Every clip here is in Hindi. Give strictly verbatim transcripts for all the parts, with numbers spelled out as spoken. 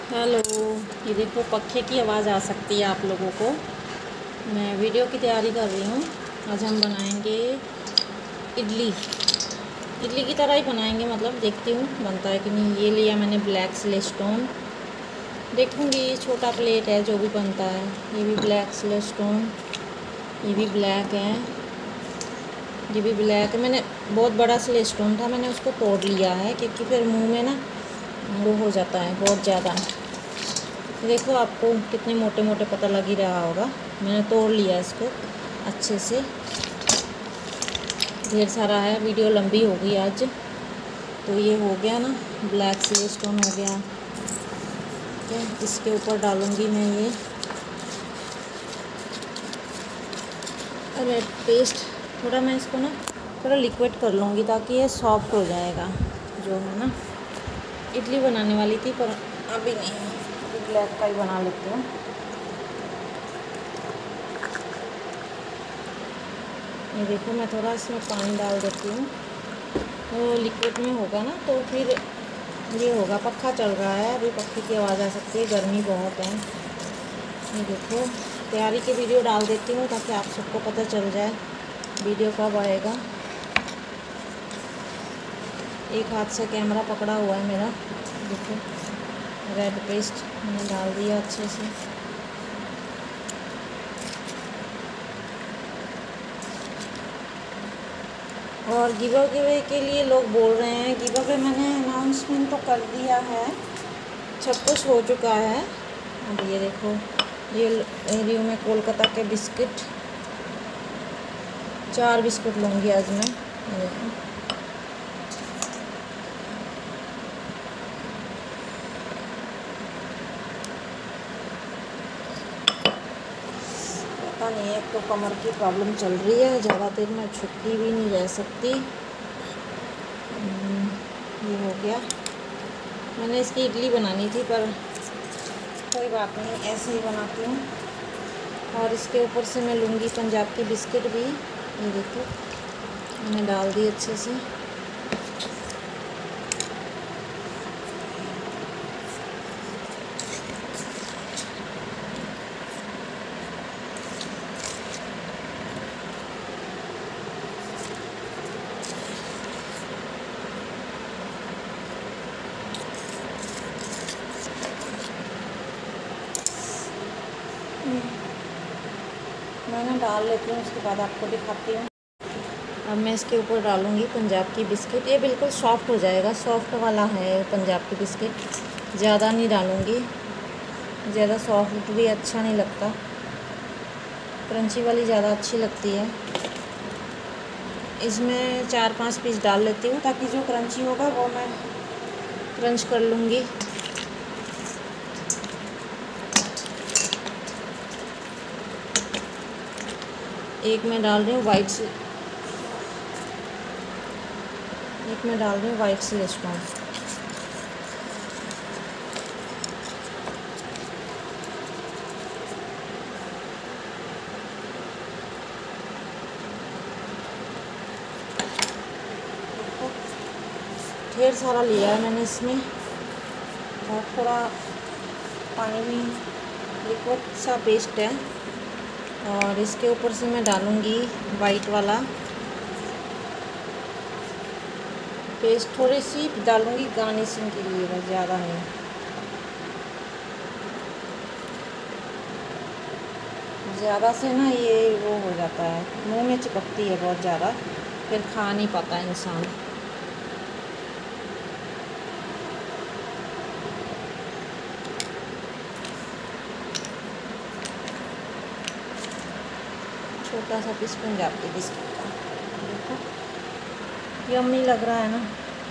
हेलो। ये देखो पंखे की आवाज़ आ सकती है आप लोगों को। मैं वीडियो की तैयारी कर रही हूँ। आज हम बनाएंगे इडली। इडली की तरह ही बनाएंगे, मतलब देखती हूँ बनता है कि नहीं। ये लिया मैंने ब्लैक सिलेस्टोन। देखूँगी छोटा प्लेट है जो भी बनता है। ये भी ब्लैक सिलेस्टोन, ये भी ब्लैक है, ये भी ब्लैक है। मैंने बहुत बड़ा सिलेस्टोन था, मैंने उसको तोड़ लिया है क्योंकि फिर मुँह में ना वो हो जाता है बहुत ज़्यादा। देखो आपको कितने मोटे मोटे पता लग ही रहा होगा। मैंने तोड़ लिया इसको अच्छे से। ढेर सारा है, वीडियो लंबी हो गई आज। तो ये हो गया ना, ब्लैक सिलेस्टोन हो गया। ठीक है, इसके ऊपर डालूंगी मैं ये रेड पेस्ट। थोड़ा मैं इसको ना थोड़ा लिक्विड कर लूँगी ताकि ये सॉफ्ट हो जाएगा। जो है ना, इडली बनाने वाली थी पर अभी नहीं है, अभी ब्लैक का ही बना लेती हूँ। ये देखो मैं थोड़ा इसमें पानी डाल देती हूँ, तो लिक्विड में होगा ना तो फिर ये होगा। पक्खा चल रहा है, अभी पक्खे की आवाज़ आ सकती है, गर्मी बहुत है। ये देखो तैयारी की वीडियो डाल देती हूँ ताकि आप सबको पता चल जाए वीडियो कब आएगा। एक हाथ से कैमरा पकड़ा हुआ है मेरा। देखो रेड पेस्ट मैंने डाल दिया अच्छे से। और गिव अवे के लिए लोग बोल रहे हैं, गिव अवे मैंने अनाउंसमेंट तो कर दिया है, सब कुछ हो चुका है। अब ये देखो, ये एरियो में कोलकाता के बिस्किट, चार बिस्कुट लूँगी आज मैं। ये देखो पता नहीं, एक तो कमर की प्रॉब्लम चल रही है, ज़्यादा देर में छुट्टी भी नहीं रह सकती। ये हो गया। मैंने इसकी इडली बनानी थी पर कोई बात नहीं, ऐसे ही बनाती हूँ। और इसके ऊपर से मैं लूँगी पंजाब की बिस्किट भी। ये देखो मैंने डाल दी अच्छे से। मैंने डाल लेती हूँ, उसके बाद आपको दिखाती हूँ। अब मैं इसके ऊपर डालूँगी पंजाब की बिस्किट। ये बिल्कुल सॉफ्ट हो जाएगा, सॉफ्ट वाला है पंजाब की बिस्किट। ज़्यादा नहीं डालूँगी, ज़्यादा सॉफ्ट भी अच्छा नहीं लगता, क्रंची वाली ज़्यादा अच्छी लगती है। इसमें चार पांच पीस डाल लेती हूँ ताकि जो क्रंची होगा वो मैं क्रंच कर लूँगी। एक मैं डाल रही हूँ वाइट से एक मैं डाल रही हूँ वाइट सिलेस्टोन। ढेर सारा लिया है मैंने इसमें, और थोड़ा पानी भी, लिक्विड सा पेस्ट है। और इसके ऊपर से मैं डालूँगी वाइट वाला पेस्ट, थोड़ी सी डालूँगी गार्निशिंग के लिए, बस ज़्यादा नहीं। ज़्यादा से ना ये वो हो जाता है, मुंह में चिपकती है बहुत ज़्यादा, फिर खा नहीं पाता इंसान। छोटा सा पीस पंजाब के बिस्किट का। देखो यम्मी लग रहा है ना,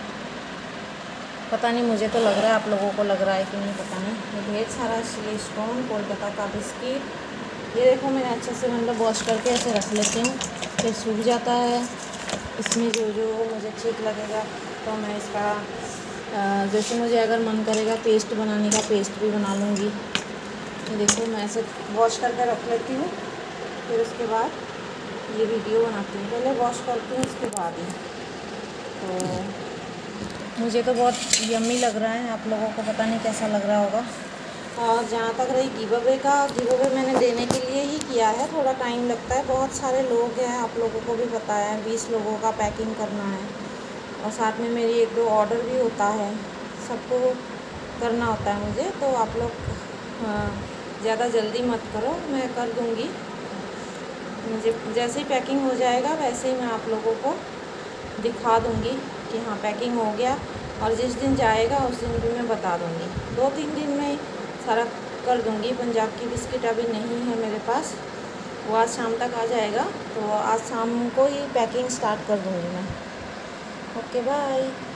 पता नहीं, मुझे तो लग रहा है, आप लोगों को लग रहा है कि नहीं पता नहीं। ये ढेर सारा सिलेस्टोन कोलकाता का बिस्किट। ये देखो मैंने अच्छे से मतलब वॉश करके ऐसे रख लेती हूँ, फिर सूख जाता है। इसमें जो जो मुझे ठीक लगेगा तो मैं इसका जैसे मुझे अगर मन करेगा पेस्ट बनाने का, पेस्ट भी बना लूँगी। ये देखो मैं ऐसे वॉश करके रख लेती हूँ, फिर उसके बाद ये वीडियो बनाती हूँ। पहले वॉश करती हूँ उसके बाद ही। तो मुझे तो बहुत यम्मी लग रहा है, आप लोगों को पता नहीं कैसा लग रहा होगा। और जहाँ तक रही गिव अवे का, गिव अवे मैंने देने के लिए ही किया है, थोड़ा टाइम लगता है, बहुत सारे लोग हैं, आप लोगों को भी पता है, बीस लोगों का पैकिंग करना है और साथ में मेरी एक दो ऑर्डर भी होता है, सबको करना होता है मुझे। तो आप लोग ज़्यादा जल्दी मत करो, मैं कर दूँगी। मुझे जैसे ही पैकिंग हो जाएगा वैसे ही मैं आप लोगों को दिखा दूँगी कि हाँ पैकिंग हो गया, और जिस दिन जाएगा उस दिन भी मैं बता दूँगी। दो तीन दिन में ही सारा कर दूँगी। पंजाब की बिस्किट अभी नहीं है मेरे पास, वो आज शाम तक आ जाएगा, तो आज शाम को ही पैकिंग स्टार्ट कर दूँगी मैं। Okay bye.